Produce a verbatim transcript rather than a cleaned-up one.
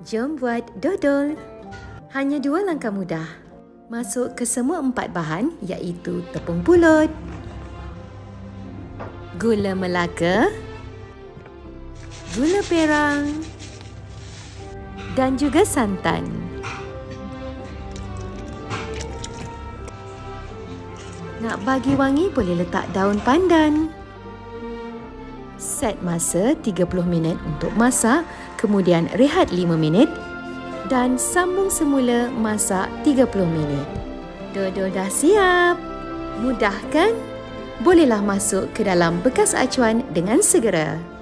Jom buat dodol. Hanya dua langkah mudah. Masuk ke semua empat bahan iaitu tepung pulut, gula melaka, gula perang dan juga santan. Nak bagi wangi boleh letak daun pandan. Set masa tiga puluh minit untuk masak, kemudian rehat lima minit dan sambung semula masak tiga puluh minit. Dodol dah siap. Mudah kan? Bolehlah masuk ke dalam bekas acuan dengan segera.